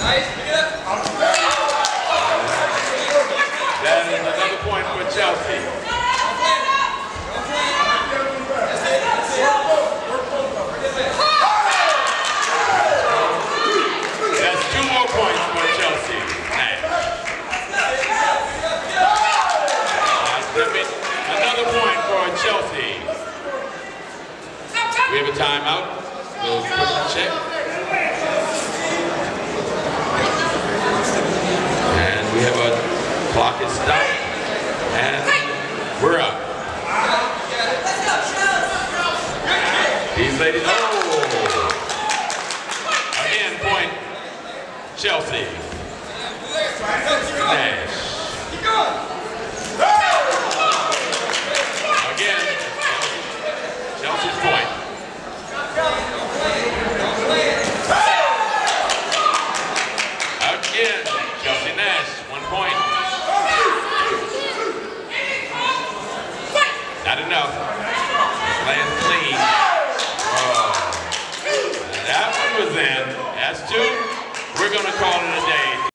That is another point for Chelsea. That's 2 more points for Chelsea. Another point for Chelsea. We have a timeout. We'll quickly check. And we have a clock is stopped. And we're up. These ladies, oh! Again, point Chelsea. Nash. Again, Chelsea's point. Again, Chelsea Nash, 1 point. Not enough. Playing clean. Oh. That one was in. That's 2. We're going to call it